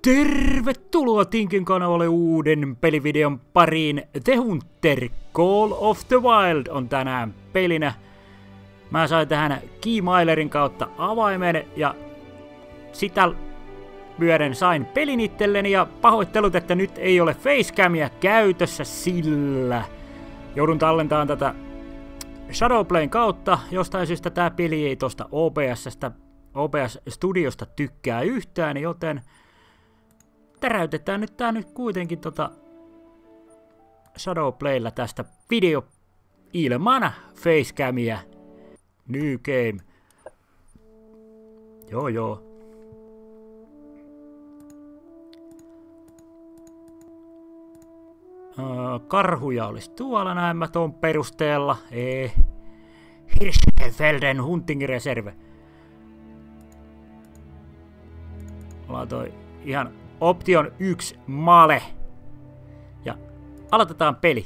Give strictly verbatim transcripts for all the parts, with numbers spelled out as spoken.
Tervetuloa Tinkin kanavalle uuden pelivideon pariin. The Hunter Call of the Wild on tänään pelinä. Mä sain tähän Keymailerin kautta avaimen ja sitä myöden sain pelin itselleni ja pahoittelut, että nyt ei ole facecamia käytössä, sillä joudun tallentamaan tätä Shadowplayn kautta. Jostain syystä tää peli ei tosta O B S:stä, O B S-studiosta tykkää yhtään, joten täräytetään nyt tää nyt kuitenkin tota Shadowplaylla tästä video ilman facecamia. New game. Joo joo. Uh, karhuja olisi tuolla näin mä tuon perusteella. Ei. Hirschfelden Hunting Reserve. Ollaan toi ihan option yksi male. Ja aloitetaan peli.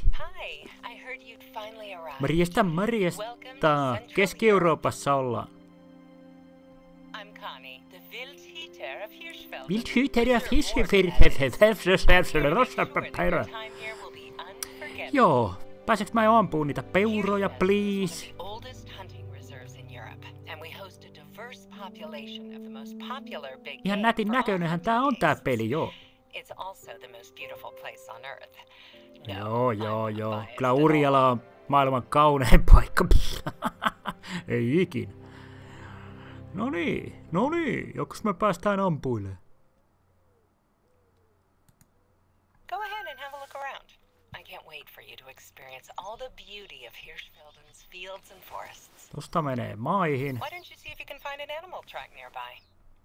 Marjesta, marjesta. Keski-Euroopassa ollaan. Wildhüter of Hirschfelden. Joo, pääseks mä ampuun niitä peuroja, please? Ihan nätin näköinenhän tää on tää peli, joo. Joo, joo, joo. Kyllä Urjala on maailman kaunein paikka. Ei ikinä. No niin, no niin, joks me päästään ampuilemaan? Go ahead and have a look around. I can't wait for you to experience all the beauty of Hirschfelden's fields and forests. Tosta menee maihin. Why don't you see if you can find an animal track nearby?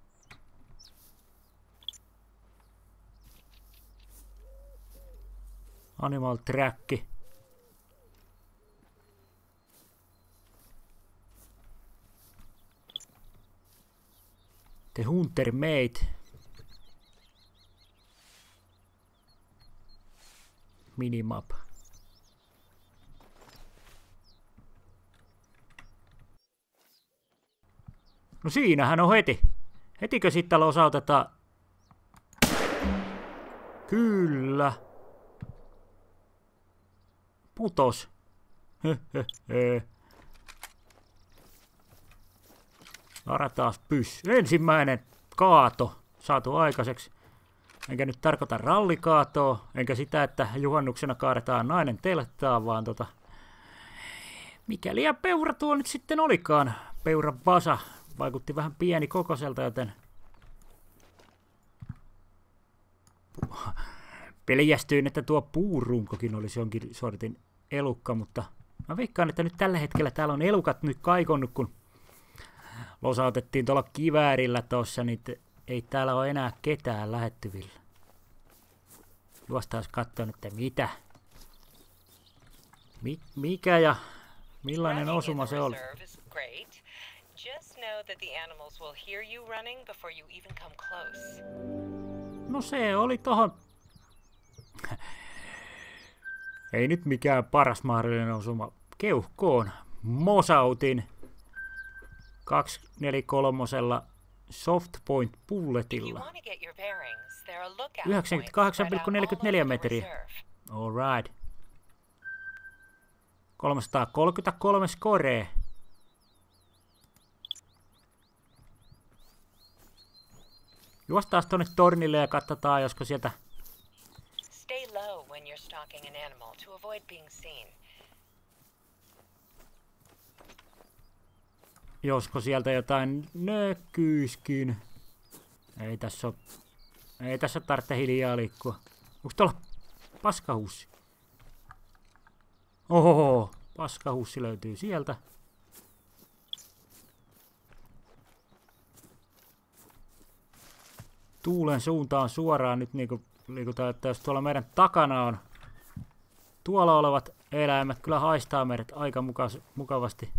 Animal track. The Hunter Mate. Minimap. No siinähän on heti. Hetikö sitten osautetaan? Kyllä. Putos. Höhöhö. Varataan pyssy. Ensimmäinen kaato saatu aikaiseksi. Enkä nyt tarkoita rallikaatoa, enkä sitä, että juhannuksena kaadetaan nainen telttaan, vaan tota... Mikäli ja peura tuo nyt sitten olikaan. Peura vasa vaikutti vähän pieni kokoiselta, joten... Peljästyin, että tuo puurunkokin olisi jonkin sortin elukka, mutta... Mä veikkaan, että nyt tällä hetkellä täällä on elukat nyt kaikonnut, kun... Losautettiin tuolla kiväärillä tossa, niin ei täällä ole enää ketään lähettyvillä. Juostaan katsoa, että mitä. Mi mikä ja millainen osuma se oli. No se oli tohon... Ei nyt mikään paras mahdollinen osuma. Keuhkoon mosautin. kaksi neljä kolme soft point bulletilla. yhdeksänkymmentäkahdeksan pilkku neljäkymmentäneljä metriä. Alright. kolmesataakolmekymmentäkolme skoree. Juostaan tonne tornille ja katsotaan, josko sieltä... Stay low when you're stalking an animal to avoid being seen. Josko sieltä jotain nökkyyskin. Ei tässä oo... Ei tässä tarvitse hiljaa liikkua. Onks tuolla paskahussi? Ohoho, paskahussi löytyy sieltä. Tuulen suuntaan suoraan nyt niinku liikutaan, että jos tuolla meidän takana on tuolla olevat eläimet, kyllä haistaa meidät aika mukavasti.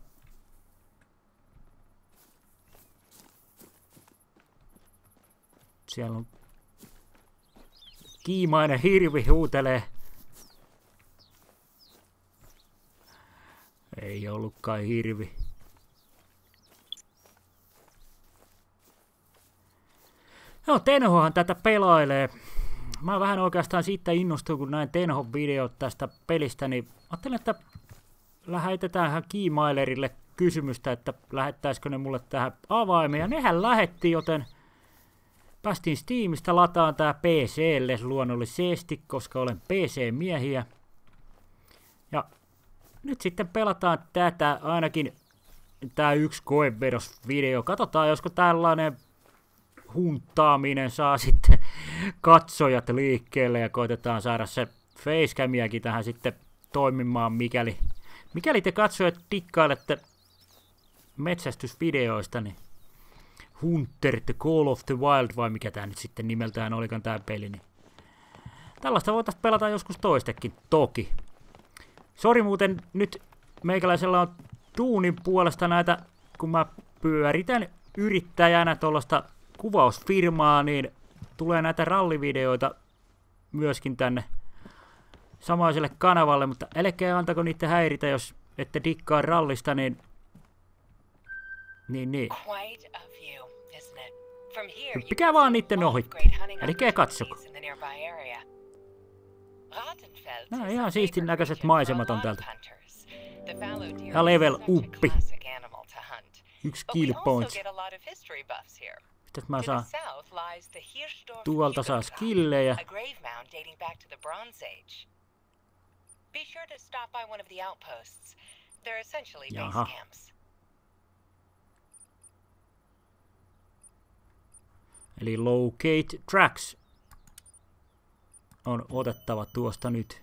Siellä on kiimainen hirvi huutelee. Ei ollutkaan hirvi. Joo, Tenhohan tätä pelailee. Mä vähän oikeastaan siitä innostuin, kun näin Tenhon videot tästä pelistä, niin ajattelin, että lähetetäänhän Keymailerille kysymystä, että lähettäisikö ne mulle tähän avaimeen. Ja nehän lähetti, joten päästiin Steamista lataan tää P C:lle luonnollisesti, koska olen P C-miehiä. Ja nyt sitten pelataan tätä, ainakin tää yksi koevedosvideo. Katsotaan, josko tällainen huntaaminen saa sitten katsojat liikkeelle ja koitetaan saada se facecamiäkin tähän sitten toimimaan, mikäli, mikäli te katsojat dikkailette metsästysvideoista, niin Hunter the Call of the Wild, vai mikä tää nyt sitten nimeltään olikaan tää peli, niin tällaista voitaisiin pelata joskus toistekin, toki. Sori muuten, nyt meikäläisellä on duunin puolesta näitä, kun mä pyöritän yrittäjänä tuollaista kuvausfirmaa, niin tulee näitä rallivideoita myöskin tänne samaiselle kanavalle, mutta älkää antako niitä häiritä, jos ette dikkaa rallista, niin niin, niin. Hyppikää vaan niitten ohi. Älkää katsoko. Nää on ihan siistin näköiset maisemat on täältä. Ja level uppi. Yksi kill points. Mitäs mä saan? Tuolta saa skillejä. Jaha. Eli locate tracks on otettava tuosta nyt.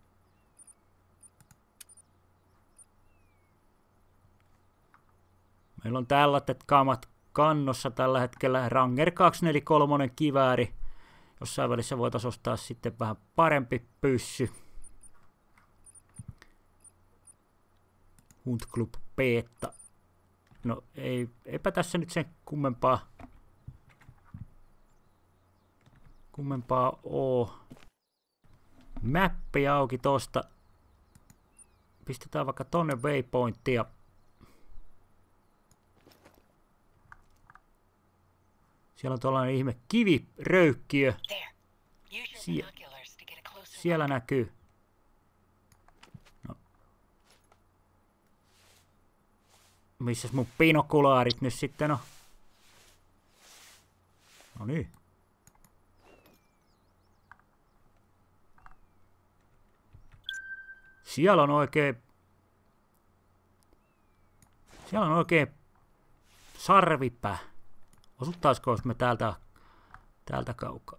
Meillä on tällaiset kamat kannossa tällä hetkellä. Ranger kaksisataaneljäkymmentäkolme kivääri. Jossain välissä voitaisiin ostaa sitten vähän parempi pyssy. Hunt Club Beta. No ei, eipä tässä nyt sen kummempaa. Kummempaa oo. Mäppi auki tosta. Pistetään vaikka tonne waypointtia. Siellä on tuollainen ihme kiviröykkiö. Sie siellä näkyy. No. Missäs mun binokulaarit nyt sitten on? No niin. Siellä on oikein... Siellä on oikein sarvipää. Osuttaisiko, jos me täältä, täältä kaukaa?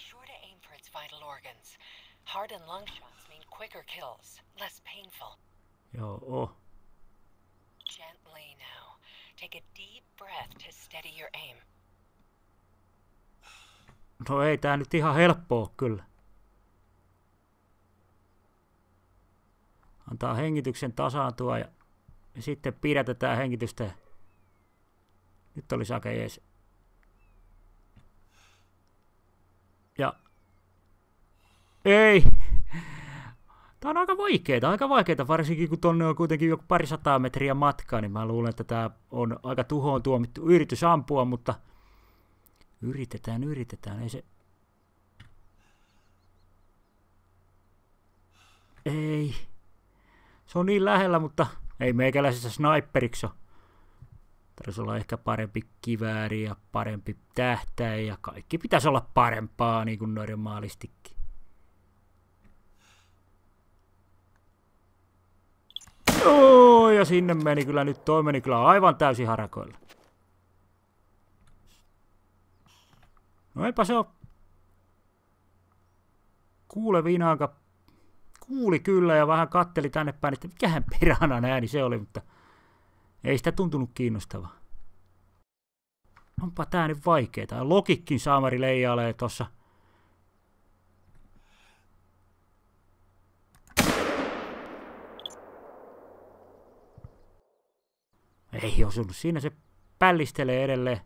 Joo. No ei tää nyt ihan helppoa kyllä. Antaa hengityksen tasaantua ja, ja sitten pidätetään hengitystä. Nyt olisi aika jees. Ja... Ei! Tää on aika vaikeeta, aika vaikeeta, varsinkin kun tonne on kuitenkin joku parisataa metriä matkaa, niin mä luulen, että tää on aika tuhoon tuomittu yritys ampua, mutta yritetään, yritetään, ei se... Ei. Se on niin lähellä, mutta ei meikäläisessä sniperiksi ole. Tarvitsisi olla ehkä parempi kivääri ja parempi tähtäin ja kaikki pitäisi olla parempaa niin kuin normaalistikin. Joo, ja sinne meni kyllä nyt, toi meni kyllä aivan täysin harakoilla. No eipä se ole. Kuule Vinaanka. Kuuli kyllä ja vähän katteli tänne päin, että mikähän perhanan ääni se oli, mutta ei sitä tuntunut kiinnostavaa. Onpa tää nyt vaikeeta. Lokikin saamari leijailee tossa. Ei osunut. Siinä se pällistelee edelleen.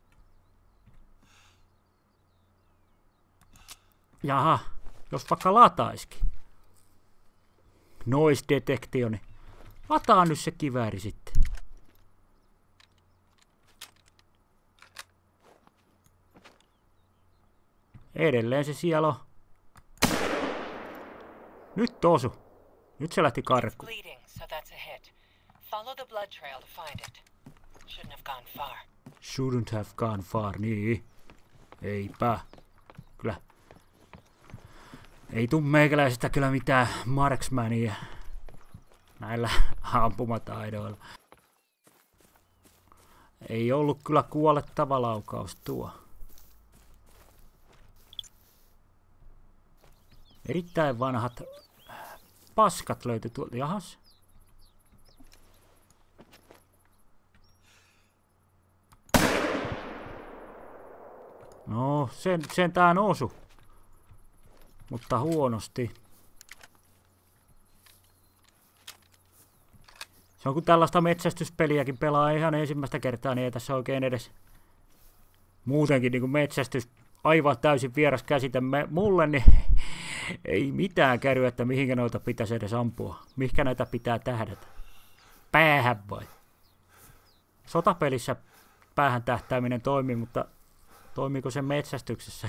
Jaha, jos vaikka lataisikin. Noise detektio, niin lataa nyt se kivääri sitten. Edelleen se siellä on. Nyt osu. Nyt se lähti karkuun. Shouldn't have gone far, niin. Eipä. Kyllä. Ei tuu meikäläisestä kyllä mitään marksmania näillä ampumataidoilla. Ei ollut kyllä kuolettava laukaus tuo. Erittäin vanhat paskat löytyi tuolta. Jahas. No, sen, sentään osu. Mutta huonosti. Se on kun tällaista metsästyspeliäkin pelaa ihan ensimmäistä kertaa, niin ei tässä oikein edes muutenkin niin kuin metsästys aivan täysin vieras käsite mulle, niin ei mitään käry, että mihinkä noita pitäisi edes ampua. Mihinkä näitä pitää tähdätä? Päähän vai? Sotapelissä päähän tähtääminen toimii, mutta toimiiko se metsästyksessä?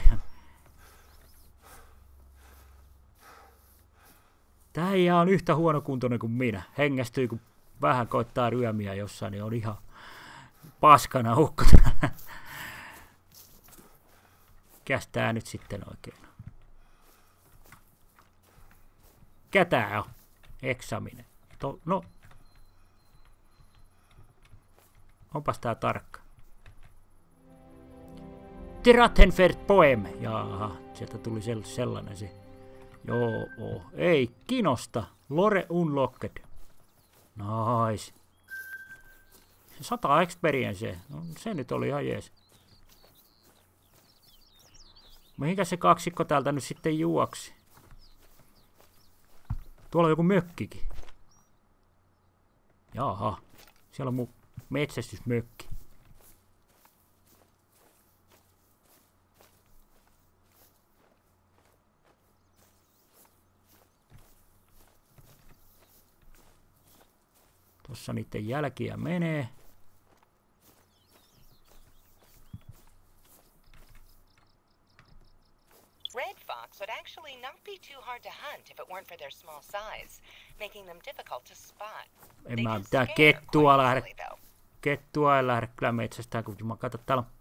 Tää ei on yhtä huonokuntoinen kuin minä. Hengästyy, kun vähän koittaa ryömiä jossain, niin on ihan paskana ukko täällä. Mikäs tää nyt sitten oikein on? Mikä tää on? Eksaminen. To, no. Onpas tää tarkka. Tiratenfert poem. Jaaha, sieltä tuli sellainen se. Joo, ei kinosta. Lore unlocked. Nice. Sata experience. No, se nyt oli ihan jees. Mihinkä se kaksikko täältä nyt sitten juoksi? Tuolla on joku mökkikin. Jaha. Siellä on mun metsästysmökki. Tuossa niiden jälkiä menee. Red fox would actually not be too hard to hunt if it weren't for their small size, making them difficult to spot. En mä mitään kettua lähde. Kettua ei lähde kyllä metsästään, kun mä katson, täällä on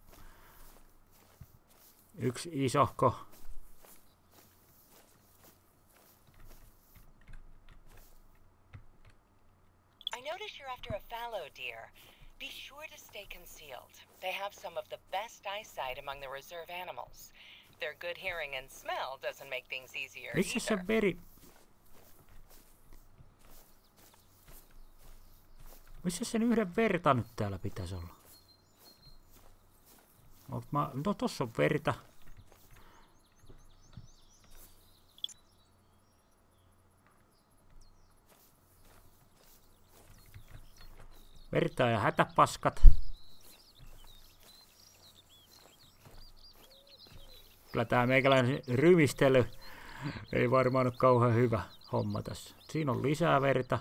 yksi isohko. You're after a fallow deer. Be sure to stay concealed. They have some of the best eyesight among the reserve animals. Their good hearing and smell doesn't make things easier Missä se either. veri? Missä sen yhden verta nyt täällä pitäisi olla? Mä... No tossa on verta. Verta ja hätäpaskat. Kyllä tää meikäläinen rymistely ei varmaan ole kauhean hyvä homma tässä. Siinä on lisää verta.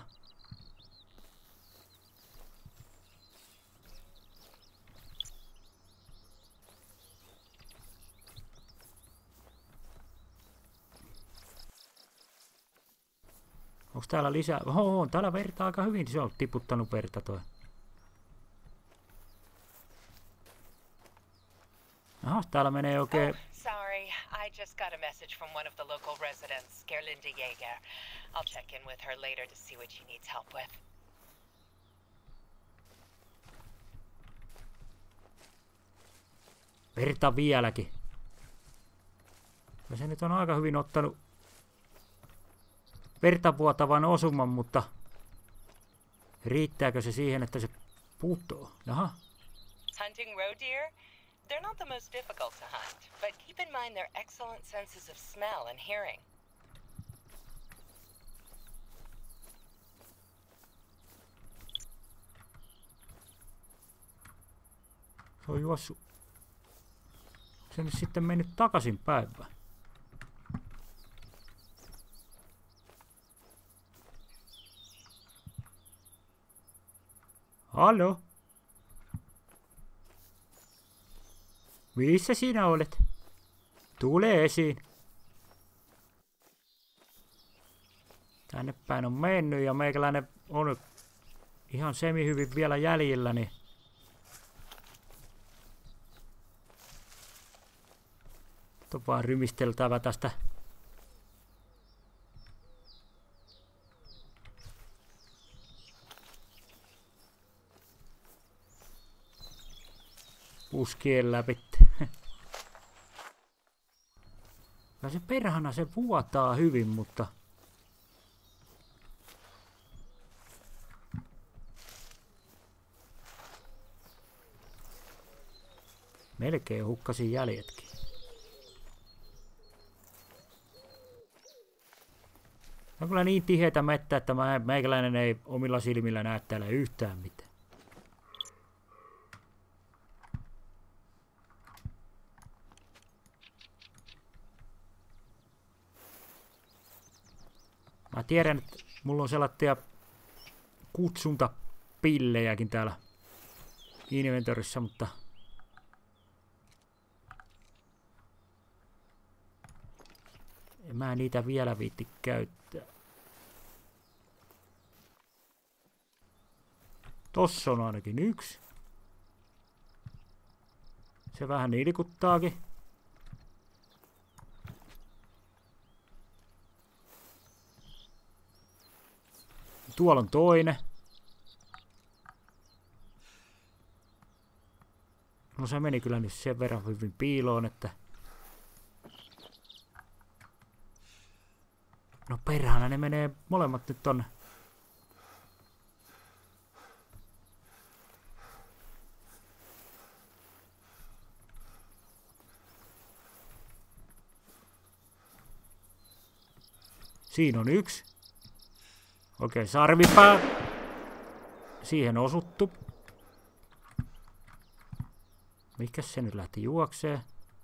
Onko täällä lisää? Oho, on täällä verta aika hyvin. Se on tiputtanut verta toi. Aha, täällä menee oikein... Oh, sorry, I just got a message from one of the local residents, Gerlinde Jäger. I'll check in with her later to see what she needs help with. Verta vieläkin. Ja se nyt on aika hyvin ottanut vertavuotavan osuman, mutta riittääkö se siihen, että se puuttuu? Jaha. Hunting roe deer? They're not the most difficult to hunt, but keep in mind their excellent senses of smell and hearing. Se on juossut. Se on sitten mennyt takaisin päivään. Hallo? Missä sinä olet? Tule esiin. Tänne päin on mennyt ja meikäläinen on ihan semi-hyvin vielä jäljellä, niin on vaan rymisteltävä tästä. Puskien läpi. Ja se perhana se vuotaa hyvin, mutta melkein hukkasin jäljetkin. On kyllä niin tiheitä mettä, että mä, meikäläinen ei omilla silmillä näe täällä yhtään mitään. Mä tiedän, että mulla on sellaisia kutsuntapillejäkin täällä inventorissa, mutta en mä niitä vielä viitti käyttää. Tossa on ainakin yksi. Se vähän ilkuttaakin. Tuolla on toinen. No se meni kyllä nyt sen verran hyvin piiloon, että no perhana, ne menee molemmat nyt tonne. Siinä on yksi. Okei, sarvipää. Siihen osuttu. Mikäs se nyt lähti juokseen?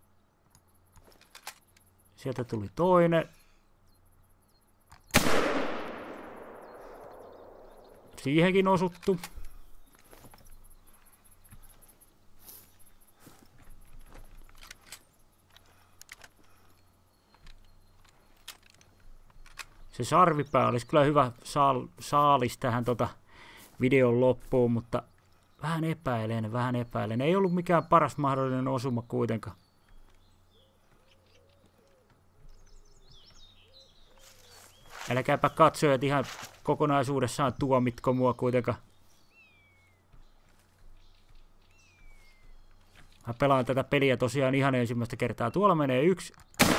Sieltä tuli toinen. Siihenkin osuttu. Se sarvipää olisi kyllä hyvä saal, saalis tähän tota videon loppuun, mutta vähän epäilen, vähän epäilen. Ei ollut mikään paras mahdollinen osuma kuitenkaan. Älkääpä katsojat ihan kokonaisuudessaan tuomitko mua kuitenkaan. Mä pelaan tätä peliä tosiaan ihan ensimmäistä kertaa. Tuolla menee yksi.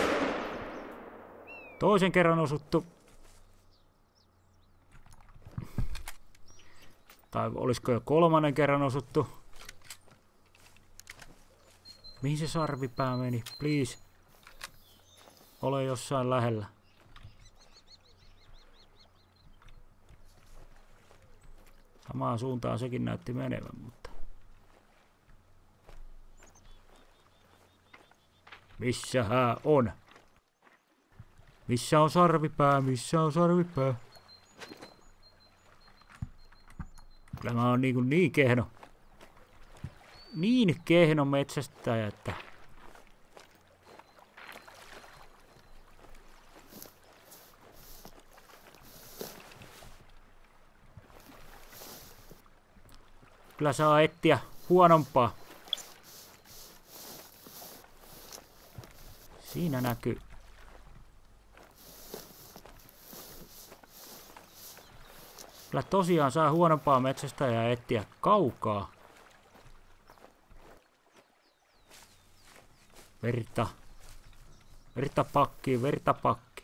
Toisen kerran osuttu. Tai olisiko jo kolmannen kerran osuttu. Mihin se sarvipää meni? Please. Ole jossain lähellä. Samaan suuntaan sekin näytti menevän, mutta missähän on? Missä on sarvipää? Missä on sarvipää? Kyllä mä oon niin, niin kehno. Niin kehno metsästäjä, että kyllä saa etsiä huonompaa. Siinä näkyy. Kyllä tosiaan saa huonompaa metsästä ja etsiä kaukaa. Verta. Verta pakki, verta pakki.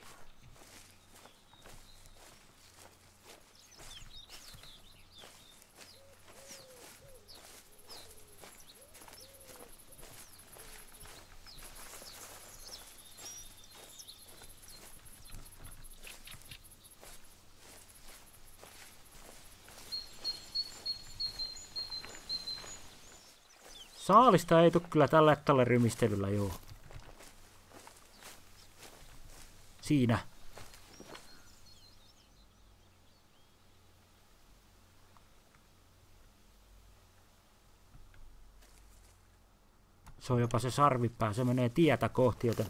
Saalista ei tule kyllä tällä tällä rymistelyllä, joo. Siinä. Se on jopa se sarvipää, se menee tietä kohti, joten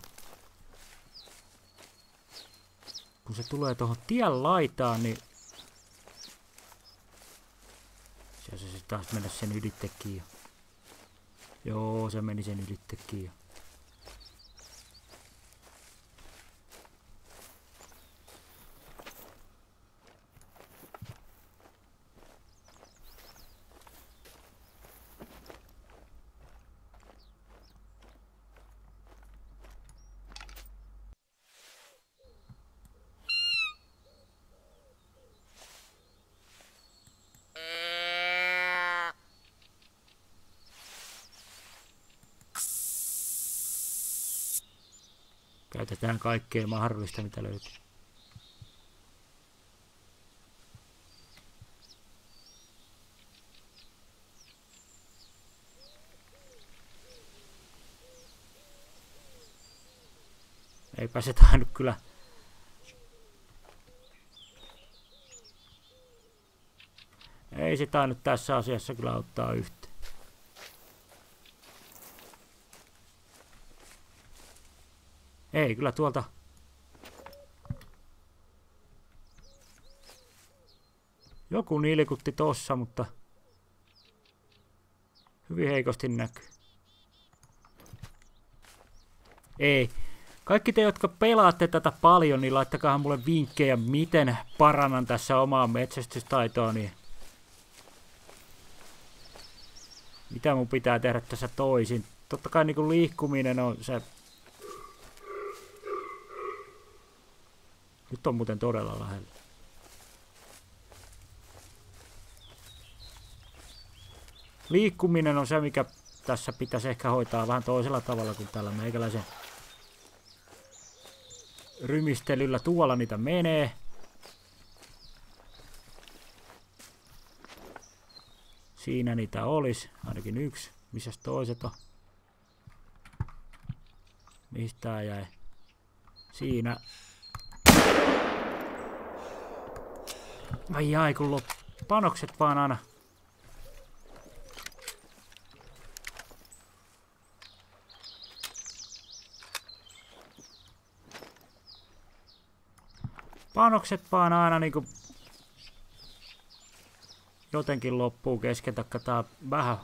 kun se tulee tuohon tien laitaan, niin se se taas mennä sen ylittekin jo. Joo, se meni sen ylittekin jo. Käytetään kaikkea mahdollista, mitä löytyy. Eipä se tainnut kyllä. Ei se tainnut tässä asiassa kyllä ottaa yhteen. Ei, kyllä tuolta. Joku nilkutti tossa, mutta hyvin heikosti näkyy. Ei. Kaikki te, jotka pelaatte tätä paljon, niin laittakaa mulle vinkkejä, miten parannan tässä omaa metsästystaitoa. Niin mitä mun pitää tehdä tässä toisin? Totta kai niin kuin liikkuminen on se. Nyt on muuten todella lähellä. Liikkuminen on se, mikä tässä pitäisi ehkä hoitaa vähän toisella tavalla kuin tällä meikäläisen rymistelyllä. Tuolla niitä menee. Siinä niitä olisi. Ainakin yksi. Missäs toiset on? Mistä tää jäi? Siinä. Ai ai, kun lop... panokset vaan aina. Panokset vaan aina niinku jotenkin loppuu kesken, taikka tää vähän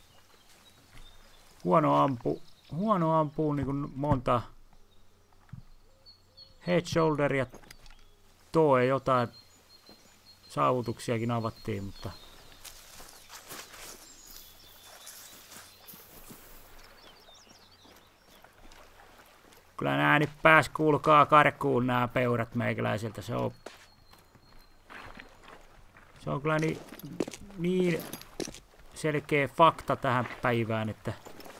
huono ampuu, huono ampuu niinku monta head shoulderia, toe jotain saavutuksiakin avattiin, mutta kyllä nää nyt pääs kuulkaa karkuun nää peurat meikäläiseltä. Se on, se on kyllä niin, niin selkeä fakta tähän päivään, että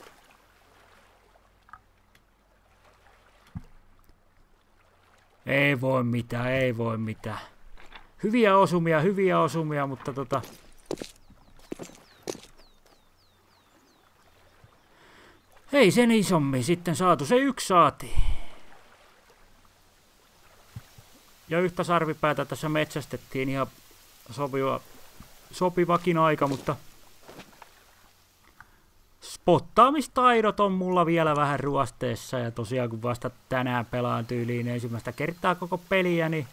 ei voi mitään, ei voi mitään. Hyviä osumia, hyviä osumia, mutta tota ei sen isommin sitten saatu, se yksi saatiin. Ja yhtä sarvipäätä tässä metsästettiin ihan sopiva, sopivakin aika, mutta spottaamistaidot on mulla vielä vähän ruosteessa. Ja tosiaan kun vasta tänään pelaan tyyliin ensimmäistä kertaa koko peliä, niin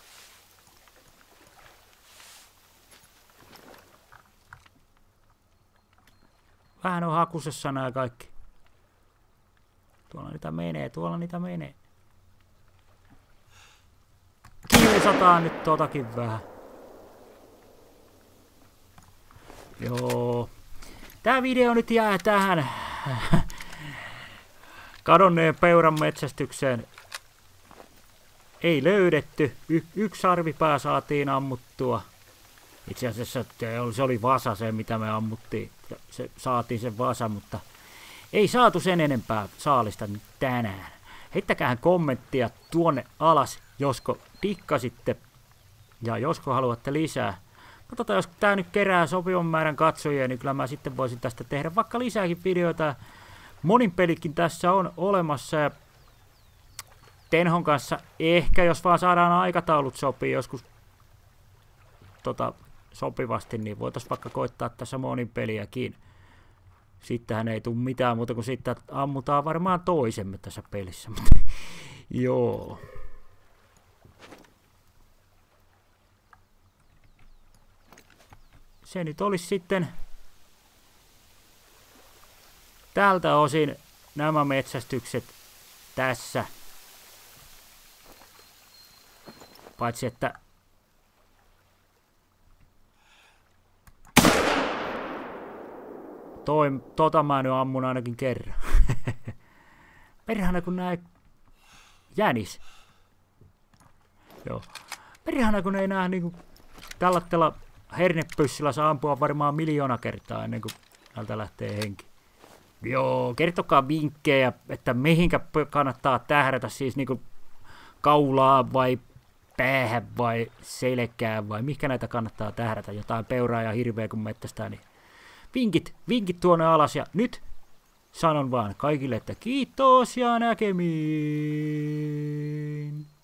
vähän on hakusessa nää kaikki. Tuolla niitä menee, tuolla niitä menee. Kiusataan nyt totakin vähän. Joo. Tää video nyt jää tähän kadonneen peuran metsästykseen. Ei löydetty. Y yksi sarvipää saatiin ammuttua. Itse asiassa se oli vasa se, mitä me ammuttiin. Se, saatiin sen vasa, mutta ei saatu sen enempää saalista nyt tänään. Heittäkäähän kommenttia tuonne alas, josko dikkasitte ja josko haluatte lisää. Katsotaan, jos tää nyt kerää sopivan määrän katsojia, niin kyllä mä sitten voisin tästä tehdä vaikka lisääkin videoita. Monin pelikin tässä on olemassa ja Tenhon kanssa ehkä, jos vaan saadaan aikataulut sopii joskus tota, sopivasti, niin voitaisiin vaikka koittaa tässä monin peliäkin. Sittenhän ei tule mitään muuta kuin sitten ammutaan varmaan toisemme tässä pelissä. Joo. Se nyt olisi sitten tältä osin nämä metsästykset tässä. Paitsi että toi, tota mä nyt ammun ainakin kerran. Perhana kun nää jänis. Joo. Perhana kun ei nää niinku tällaisella hernepyssyllä saa ampua varmaan miljoona kertaa ennen kuin täältä lähtee henki. Joo, kertokaa vinkkejä, että mihinkä kannattaa tähdätä, siis niinku kaulaa vai päähän vai selkään vai mihinkä näitä kannattaa tähdätä, jotain peuraa ja hirveä kun mettästää, niin vinkit, vinkit tuonne alas ja nyt sanon vaan kaikille, että kiitos ja näkemiin.